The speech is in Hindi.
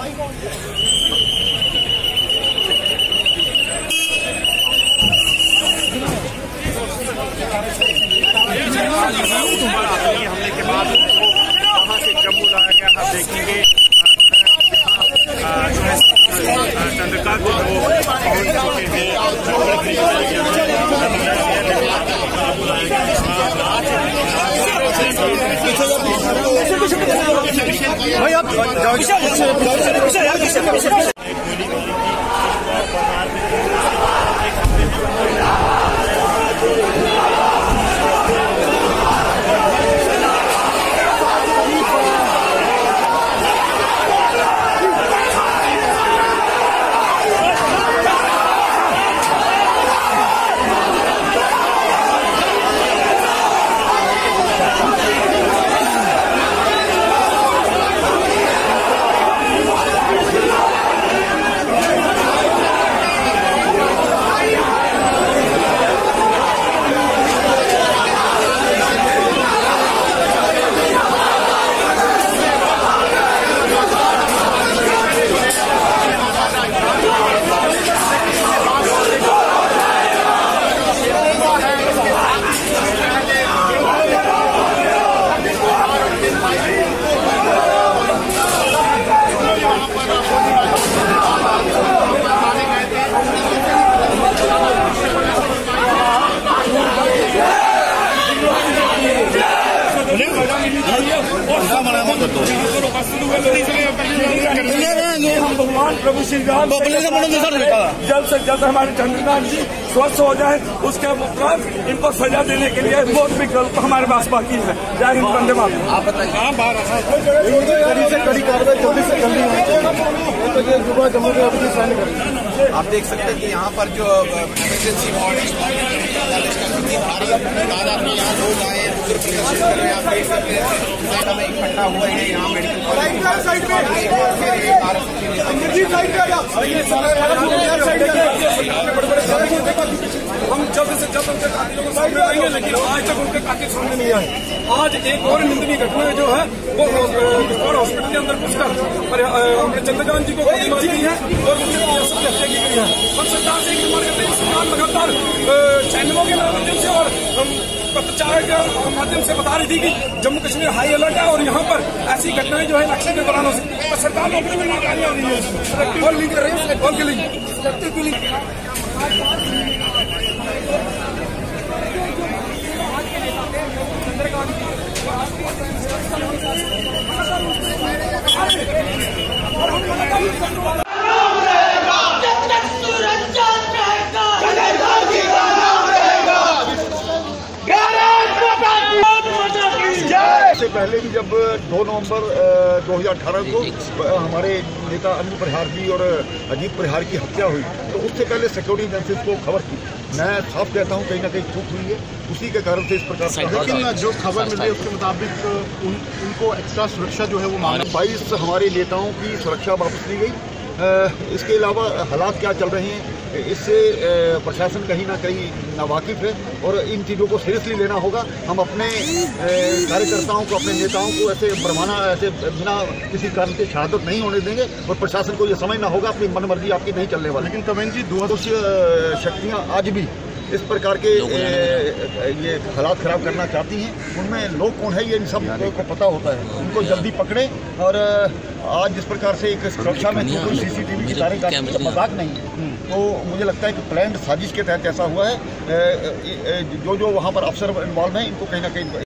हमले के बाद वहाँ से जम्मू लाया गया। आप देखेंगे चंद्रकांत वो पहुंच चुके हैं। भाई आप हम भगवान प्रभु श्री राम जल्द से जल्द हमारे चंद्रकांत जी स्वस्थ हो जाए, उसके बाद इनको सजा देने के लिए बहुत विकल्प हमारे पास बाकी है। जय हिंद, वंदे मातरम। आप बताइए कड़ी कार्रवाई जल्दी से जल्दी जम्मू के आप देख सकते हैं कि यहाँ पर जो इमरजेंसी वार्ड तादाद में यहाँ लोग आए हैं, प्रदर्शन कर रहे हैं। आप देख सकते हैं इकट्ठा हुए हैं यहाँ मेडिकल हम जल्द से जल्द उनके कातिलों को सामने आएंगे, लेकिन आज तक उनके कातिल सामने नहीं आए। आज एक और निंदनीय घटना जो है वो हॉस्पिटल के अंदर घुसकर हमने चंद्रकांत जी को गोली मारी गई है और उनकी हत्या की गई है। हम सरकार से एक मांग करते हैं, सरकार लगातार चैनलों के माध्यम से और पत्रचार के माध्यम से बता रही थी कि जम्मू कश्मीर हाई अलर्ट है और यहाँ पर ऐसी घटनाएं जो है इलेक्शन के दौरान हो सकती है, पर सरकार नौकरी में नाकामयाब रही है और नहीं कर रही है और के लिए से पहले भी जब 2 नवंबर 2018 को हमारे नेता अनिल परिहार जी और अजीत परिहार की हत्या हुई, तो उससे पहले सिक्योरिटी एजेंसीज को खबर की। मैं साफ कहता हूं कहीं ना कहीं चूक हुई है, उसी के कारण से इस प्रकार से। लेकिन जो खबर मिली है उसके मुताबिक उनको एक्स्ट्रा सुरक्षा जो है वो मांगा। 22 हमारे नेताओं की सुरक्षा वापस ली गई। इसके अलावा हालात क्या चल रहे हैं इससे प्रशासन कहीं ना कहीं नावाकिफ है और इन चीज़ों को सीरियसली लेना होगा। हम अपने कार्यकर्ताओं को, अपने नेताओं को ऐसे बरमाना, ऐसे बिना किसी कारण के शहादत नहीं होने देंगे और प्रशासन को ये समझना होगा अपनी मनमर्जी आपकी नहीं चलने वाली। लेकिन तमेन जी शक्तियाँ आज भी इस प्रकार के ये हालात खराब करना चाहती हैं, उनमें लोग कौन है ये इन सब को पता होता है। उनको जल्दी पकड़े और आज जिस प्रकार से एक सुरक्षा में कोई CCTV की तारें काटने का मजाक नहीं है, तो मुझे लगता है कि प्लान्ड साजिश के तहत ऐसा हुआ है। जो वहाँ पर अफसर इन्वॉल्व हैं इनको कहीं ना कहीं